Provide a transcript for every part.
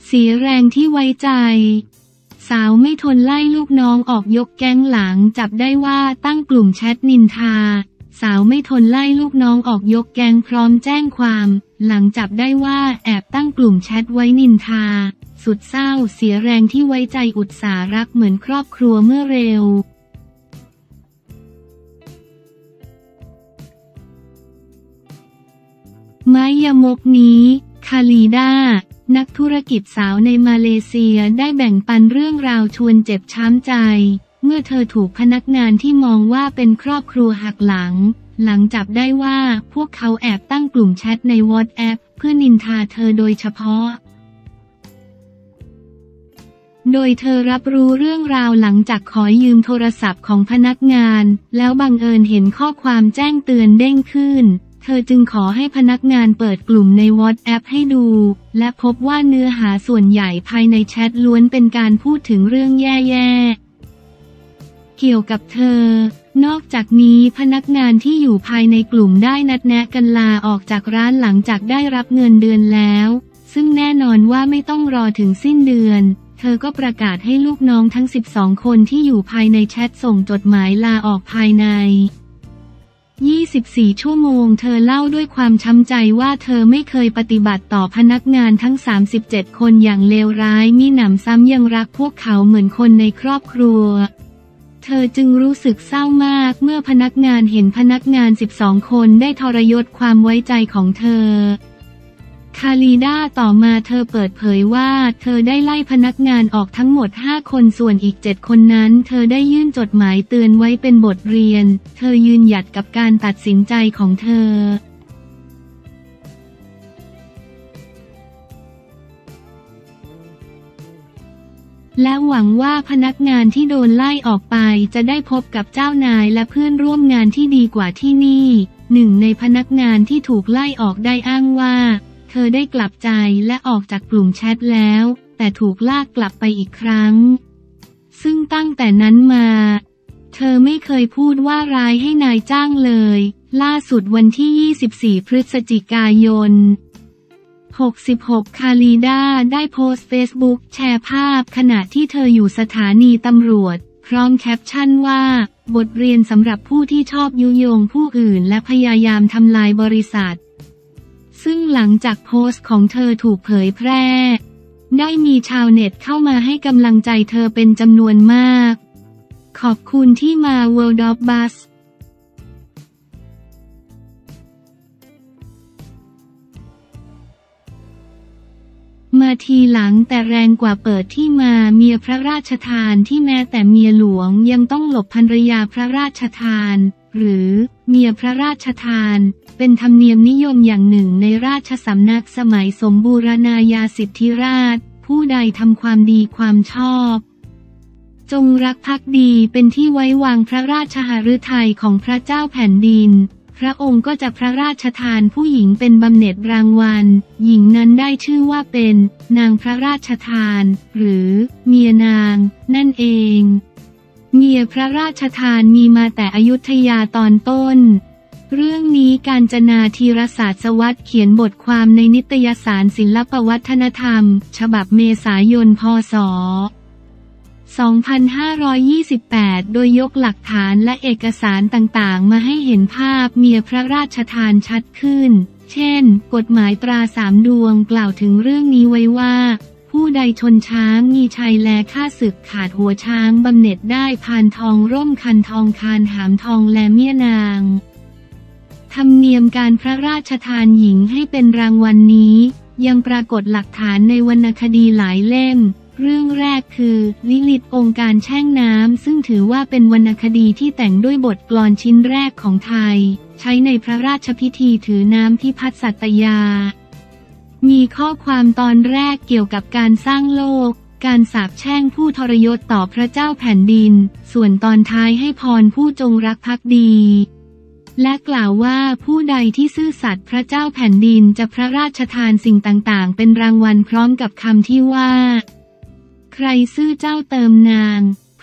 เสียแรงที่ไว้ใจสาวไม่ทนไล่ลูกน้องออกยกแก๊งหลังจับได้ว่าตั้งกลุ่มแชทนินทาสาวไม่ทนไล่ลูกน้องออกยกแก๊งพร้อมแจ้งความหลังจับได้ว่าแอบตั้งกลุ่มแชทไว้นินทาสุดเศร้าเสียแรงที่ไว้ใจอุตส่าห์รักเหมือนครอบครัวเมื่อเร็วไม้ยมกนี้คาลีดานักธุรกิจสาวในมาเลเซียได้แบ่งปันเรื่องราวชวนเจ็บช้ำใจเมื่อเธอถูกพนักงานที่มองว่าเป็นครอบครัวหักหลังจับได้ว่าพวกเขาแอบตั้งกลุ่มแชทใน WhatsApp เพื่อนินทาเธอโดยเฉพาะโดยเธอรับรู้เรื่องราวหลังจากขอยืมโทรศัพท์ของพนักงานแล้วบังเอิญเห็นข้อความแจ้งเตือนเด้งขึ้นเธอจึงขอให้พนักงานเปิดกลุ่มใน WhatsApp ให้ดูและพบว่าเนื้อหาส่วนใหญ่ภายในแชทล้วนเป็นการพูดถึงเรื่องแย่ๆเกี่ยวกับเธอนอกจากนี้พนักงานที่อยู่ภายในกลุ่มได้นัดแนะกันลาออกจากร้านหลังจากได้รับเงินเดือนแล้วซึ่งแน่นอนว่าไม่ต้องรอถึงสิ้นเดือนเธอก็ประกาศให้ลูกน้องทั้ง12คนที่อยู่ภายในแชทส่งจดหมายลาออกภายใน24 ชั่วโมงเธอเล่าด้วยความช้ำใจว่าเธอไม่เคยปฏิบัติต่อพนักงานทั้ง37คนอย่างเลวร้ายมิหนำซ้ำยังรักพวกเขาเหมือนคนในครอบครัวเธอจึงรู้สึกเศร้ามากเมื่อพนักงานเห็นพนักงาน12คนได้ทรยศความไว้ใจของเธอคาลีดาต่อมาเธอเปิดเผยว่าเธอได้ไล่พนักงานออกทั้งหมด5คนส่วนอีก7คนนั้นเธอได้ยื่นจดหมายเตือนไว้เป็นบทเรียนเธอยืนหยัดกับการตัดสินใจของเธอและหวังว่าพนักงานที่โดนไล่ออกไปจะได้พบกับเจ้านายและเพื่อนร่วมงานที่ดีกว่าที่นี่หนึ่งในพนักงานที่ถูกไล่ออกได้อ้างว่าเธอได้กลับใจและออกจากกลุ่มแชทแล้วแต่ถูกลากกลับไปอีกครั้งซึ่งตั้งแต่นั้นมาเธอไม่เคยพูดว่าร้ายให้นายจ้างเลยล่าสุดวันที่24 พฤศจิกายน 66คาลีดาได้โพสต์เฟซบุ๊กแชร์ภาพขณะที่เธออยู่สถานีตำรวจพร้อมแคปชั่นว่าบทเรียนสำหรับผู้ที่ชอบยุยงผู้อื่นและพยายามทำลายบริษัทซึ่งหลังจากโพสต์ของเธอถูกเผยแพร่ได้มีชาวเน็ตเข้ามาให้กำลังใจเธอเป็นจำนวนมากขอบคุณที่มา World of Buzzมาทีหลังแต่แรงกว่าเปิดที่มาเมียพระราชทานที่แม้แต่เมียหลวงยังต้องหลบภรรยาพระราชทานหรือเมียพระราชทานเป็นธรรมเนียมนิยมอย่างหนึ่งในราชสำนักสมัยสมบูรณาญาสิทธิราชผู้ใดทำความดีความชอบจงรักภักดีเป็นที่ไว้วางพระราชหฤทัยของพระเจ้าแผ่นดินพระองค์ก็จะพระราชทานผู้หญิงเป็นบำเหน็จรางวัลหญิงนั้นได้ชื่อว่าเป็นนางพระราชทานหรือเมียนางนั่นเองเมียพระราชทานมีมาแต่อยุธยาตอนต้นเรื่องนี้กาญจนาธีรศาสวัตรเขียนบทความในนิตยสารศิลปวัฒนธรรมฉบับเมษายนพ.ศ. 2528 โดยยกหลักฐานและเอกสารต่างๆมาให้เห็นภาพเมียพระราชทานชัดขึ้นเช่นกฎหมายตรา3 ดวงกล่าวถึงเรื่องนี้ไว้ว่าผู้ใดชนช้างมีชัยแลฆ่าศึกขาดหัวช้างบำเหน็จได้พานทองร่มคันทองคานหามทองและเมียนางธรรมเนียมการพระราชทานหญิงให้เป็นรางวัล นี้ยังปรากฏหลักฐานในวรรณคดีหลายเล่มเรื่องแรกคือลิลิตองค์การแช่งน้ำซึ่งถือว่าเป็นวรรณคดีที่แต่งด้วยบทกลอนชิ้นแรกของไทยใช้ในพระราชพิธีถือน้ำที่พัดสัตยามีข้อความตอนแรกเกี่ยวกับการสร้างโลกการสาปแช่งผู้ทรยศต่อพระเจ้าแผ่นดินส่วนตอนท้ายให้พรผู้จงรักภักดีและกล่าวว่าผู้ใดที่ซื่อสัตย์พระเจ้าแผ่นดินจะพระราชทานสิ่งต่างๆเป็นรางวัลพร้อมกับคำที่ว่าใครซื่อเจ้าเติมนางพ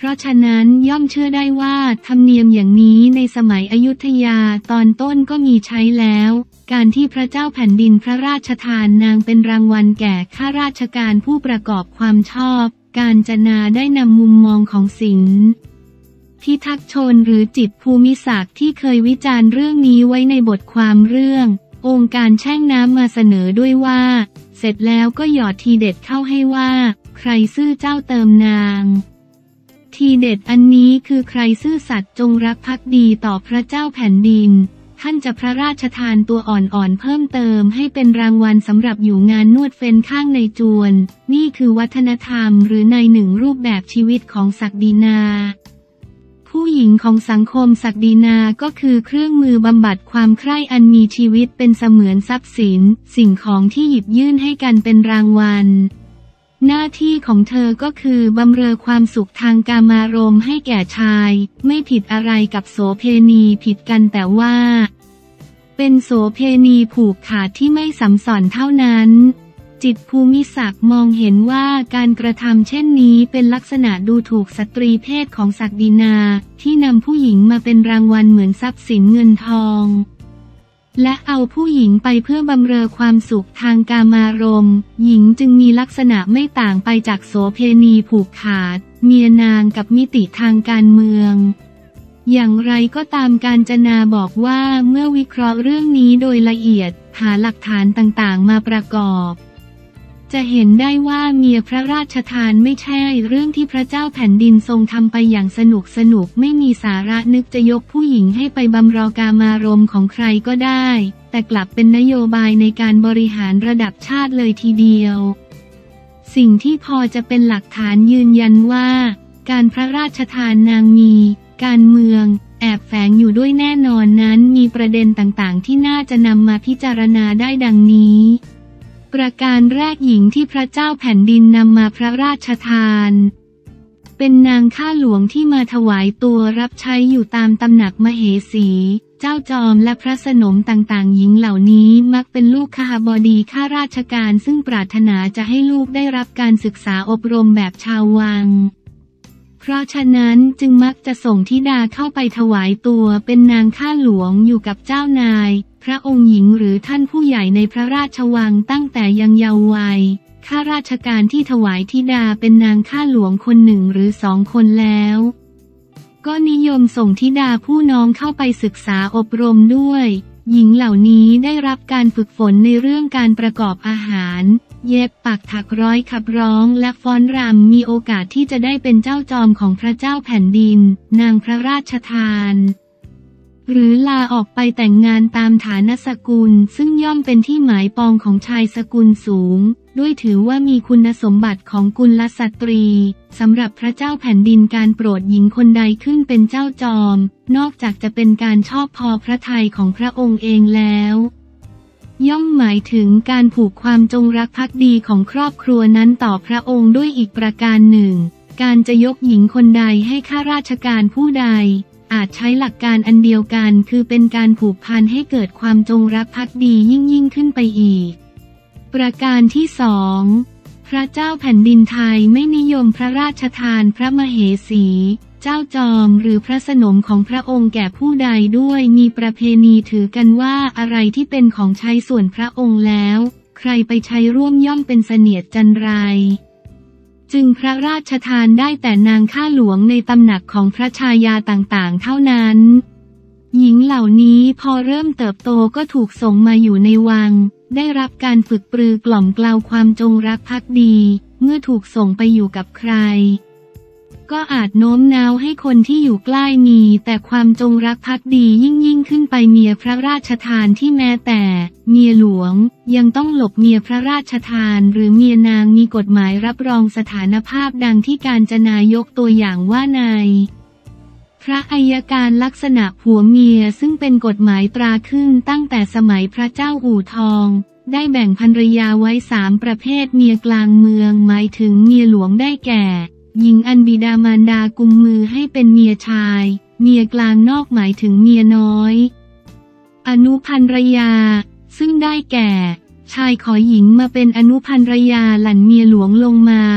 ราะฉะนั้นย่อมเชื่อได้ว่าธรรมเนียมอย่างนี้ในสมัยอยุธยาตอนต้นก็มีใช้แล้วการที่พระเจ้าแผ่นดินพระราชทานนางเป็นรางวัลแก่ข้าราชการผู้ประกอบความชอบกาญจนาได้นำมุมมองของศิลป์พิทักษ์ชนหรือจิตรภูมิศักดิ์ที่เคยวิจารณ์เรื่องนี้ไว้ในบทความเรื่ององค์การแช่งน้ำมาเสนอด้วยว่าเสร็จแล้วก็หยอดทีเด็ดเข้าให้ว่าใครซื่อเจ้าเติมนางทีเด็ดอันนี้คือใครซื่อสัตย์จงรักภักดีต่อพระเจ้าแผ่นดินท่านจะพระราชทานตัวอ่อนๆเพิ่มเติมให้เป็นรางวัลสำหรับอยู่งานนวดเฟ้นข้างในจวนนี่คือวัฒนธรรมหรือในหนึ่งรูปแบบชีวิตของศักดินาผู้หญิงของสังคมศักดินาก็คือเครื่องมือบำบัดความใคร่อันมีชีวิตเป็นเสมือนทรัพย์สินสิ่งของที่หยิบยื่นให้กันเป็นรางวัลหน้าที่ของเธอก็คือบำเรอความสุขทางกามารมณ์ให้แก่ชายไม่ผิดอะไรกับโสเภณีผิดกันแต่ว่าเป็นโสเภณีผูกขาดที่ไม่สัมสอนเท่านั้นจิตรภูมิศักดิ์มองเห็นว่าการกระทำเช่นนี้เป็นลักษณะดูถูกสตรีเพศของศักดินาที่นำผู้หญิงมาเป็นรางวัลเหมือนทรัพย์สินเงินทองและเอาผู้หญิงไปเพื่อบำเรอความสุขทางกามารมณ์หญิงจึงมีลักษณะไม่ต่างไปจากโสเภณีผูกขาดเมียนางกับมิติทางการเมืองอย่างไรก็ตามกาญจนาบอกว่าเมื่อวิเคราะห์เรื่องนี้โดยละเอียดหาหลักฐานต่างๆมาประกอบจะเห็นได้ว่าเมียพระราชทานไม่ใช่เรื่องที่พระเจ้าแผ่นดินทรงทำไปอย่างสนุกไม่มีสาระนึกจะยกผู้หญิงให้ไปบำรอกามารมณ์ของใครก็ได้แต่กลับเป็นนโยบายในการบริหารระดับชาติเลยทีเดียวสิ่งที่พอจะเป็นหลักฐานยืนยันว่าการพระราชทานนางมีการเมืองแอบแฝงอยู่ด้วยแน่นอนนั้นมีประเด็นต่างๆที่น่าจะนำมาพิจารณาได้ดังนี้ประการแรกหญิงที่พระเจ้าแผ่นดินนำมาพระราชทานเป็นนางข้าหลวงที่มาถวายตัวรับใช้อยู่ตามตำหนักมเหสีเจ้าจอมและพระสนมต่างๆหญิงเหล่านี้มักเป็นลูกคหบดีข้าราชการซึ่งปรารถนาจะให้ลูกได้รับการศึกษาอบรมแบบชาววังเพราะฉะนั้นจึงมักจะส่งธิดาเข้าไปถวายตัวเป็นนางข้าหลวงอยู่กับเจ้านายพระองค์หญิงหรือท่านผู้ใหญ่ในพระราชวังตั้งแต่ยังเยาว์วัยข้าราชการที่ถวายธิดาเป็นนางข้าหลวงคนหนึ่งหรือสองคนแล้วก็นิยมส่งธิดาผู้น้องเข้าไปศึกษาอบรมด้วยหญิงเหล่านี้ได้รับการฝึกฝนในเรื่องการประกอบอาหารเย็บปักถักร้อยขับร้องและฟ้อนรำมีโอกาสที่จะได้เป็นเจ้าจอมของพระเจ้าแผ่นดินนางพระราชทานหรือลาออกไปแต่งงานตามฐานสกุลซึ่งย่อมเป็นที่หมายปองของชายสกุลสูงด้วยถือว่ามีคุณสมบัติของกุลสตรีสำหรับพระเจ้าแผ่นดินการโปรดหญิงคนใดขึ้นเป็นเจ้าจอมนอกจากจะเป็นการชอบพอพระทัยของพระองค์เองแล้วย่อมหมายถึงการผูกความจงรักภักดีของครอบครัวนั้นต่อพระองค์ด้วยอีกประการหนึ่งการจะยกหญิงคนใดให้ข้าราชการผู้ใดอาจใช้หลักการอันเดียวกันคือเป็นการผูกพันให้เกิดความจงรักภักดียิ่งขึ้นไปอีกประการที่สองพระเจ้าแผ่นดินไทยไม่นิยมพระราชทานพระมเหสีเจ้าจอมหรือพระสนมของพระองค์แก่ผู้ใดด้วยมีประเพณีถือกันว่าอะไรที่เป็นของใช้ส่วนพระองค์แล้วใครไปใช้ร่วมย่อมเป็นเสนียดจันไรจึงพระราชทานได้แต่นางข้าหลวงในตำหนักของพระชายาต่างๆเท่านั้นหญิงเหล่านี้พอเริ่มเติบโตก็ถูกส่งมาอยู่ในวังได้รับการฝึกปรือกล่อมเกลาความจงรักภักดีเมื่อถูกส่งไปอยู่กับใครก็อาจโน้มน้าวให้คนที่อยู่ใกล้มีแต่ความจงรักภักดียิ่งขึ้นไปเมียพระราชทานที่แม้แต่เมียหลวงยังต้องหลบเมียพระราชทานหรือเมียนางมีกฎหมายรับรองสถานภาพดังที่กาญจนายกตัวอย่างว่าในพระอัยการลักษณะผัวเมียซึ่งเป็นกฎหมายตราขึ้นตั้งแต่สมัยพระเจ้าอู่ทองได้แบ่งภรรยาไว้3ประเภทเมียกลางเมืองหมายถึงเมียหลวงได้แก่หญิงอันบิดามารดากุมมือให้เป็นเมียชายเมียกลางนอกหมายถึงเมียน้อยอนุภรรยาซึ่งได้แก่ชายขอหญิงมาเป็นอนุภรรยาหลั่นเมียหลวงลงมา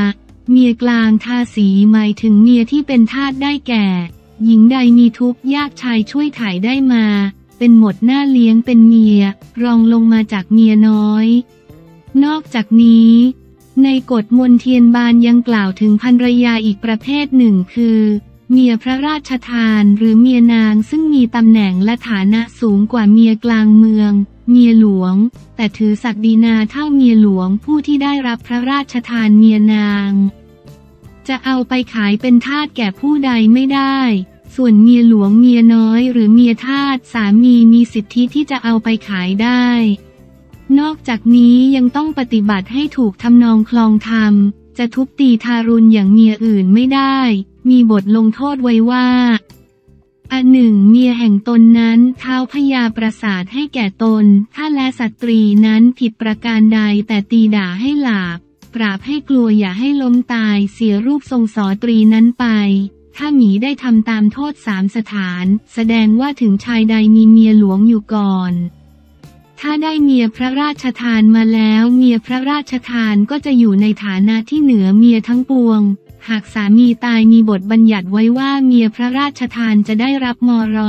เมียกลางทาสีหมายถึงเมียที่เป็นทาสได้แก่ หญิงใดมีทุกข์ยากชายช่วยถ่ายได้มาเป็นหมดหน้าเลี้ยงเป็นเมียรองลงมาจากเมียน้อยนอกจากนี้ในกฎมนเทียนบานยังกล่าวถึงภรรยาอีกประเภทหนึ่งคือเมียพระราชทานหรือเมียนางซึ่งมีตำแหน่งและฐานะสูงกว่าเมียกลางเมืองเมียหลวงแต่ถือศักดินาเท่าเมียหลวงผู้ที่ได้รับพระราชทานเมียนางจะเอาไปขายเป็นทาสแก่ผู้ใดไม่ได้ส่วนเมียหลวงเมียน้อยหรือเมียทาสสามีมีสิทธิที่จะเอาไปขายได้นอกจากนี้ยังต้องปฏิบัติให้ถูกทำนองคลองธรรมจะทุบตีทารุณอย่างเมียอื่นไม่ได้มีบทลงโทษไว้ว่าอันหนึ่งเมียแห่งตนนั้นเท้าพยาประสาทให้แก่ตนถ้าและสตรีนั้นผิดประการใดแต่ตีด่าให้หลาบปราบให้กลัวอย่าให้ล้มตายเสียรูปทรงสตรีนั้นไปถ้าหมีได้ทำตามโทษ3สถานแสดงว่าถึงชายใดมีเมียหลวงอยู่ก่อนถ้าได้เมียพระราชทานมาแล้วเมียพระราชทานก็จะอยู่ในฐานะที่เหนือเมียทั้งปวงหากสามีตายมีบทบัญญัติไว้ว่าเมียพระราชทานจะได้รับมร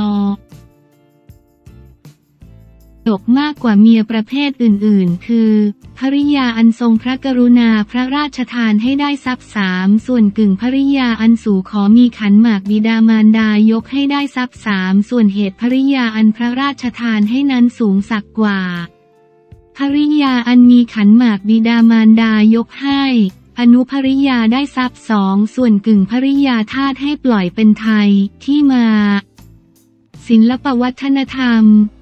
ดกมากกว่าเมียประเภทอื่นๆคือภริยาอันทรงพระกรุณาพระราชทานให้ได้ทรัพย์3ส่วนกึ่งภริยาอันสู่ขอมีขันหมากบิดามารดายกให้ได้ทรัพย์3ส่วนเหตุภริยาอันพระราชทานให้นั้นสูงสักกว่าภริยาอันมีขันหมากบิดามารดายกให้อนุภริยาได้ทรัพย์2ส่วนกึ่งภริยาทาสให้ปล่อยเป็นไทยที่มาศิลปวัฒนธรรม